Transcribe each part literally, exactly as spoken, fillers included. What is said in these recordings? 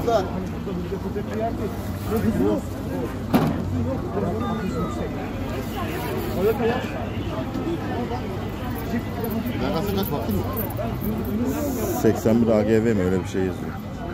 fazla. Plakası kaç baktın mı? seksen bir A G V mi öyle bir şey yazıyor.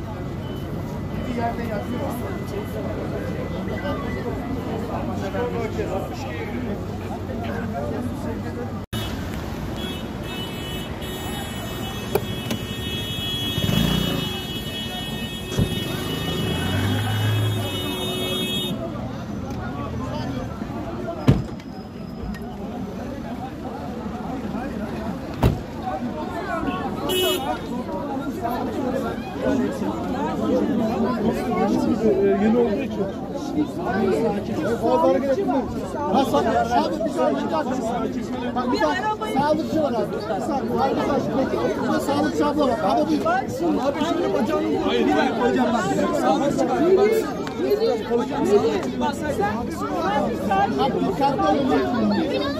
Yeni olduğu için. Fazla hareket etmiyor. Abi bir saniye bak bir tane sağlıkçı var abi. Bir saniye. Abi bir de sağlıkçı abla var. Abi bir abi şöyle bacağını hayır bir dakika hocam bak. Sağlıkçı var. Hocam sağlıkçı bak sen. Abi dikkatli olun.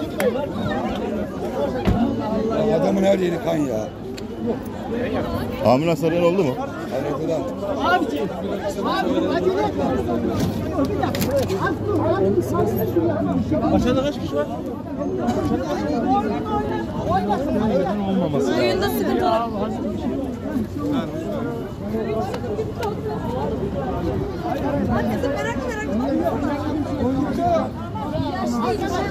Adamın her yeri kan ya. Ambulans arayan oldu mu? Anlatılan. Abiciğim. Abi acele etme. Bir dakika. Az dur. Abi bir saniye. Aşağıda kaç kişi var? Oyunda sıkıntı var. Herkese merak merak bakıyorlar.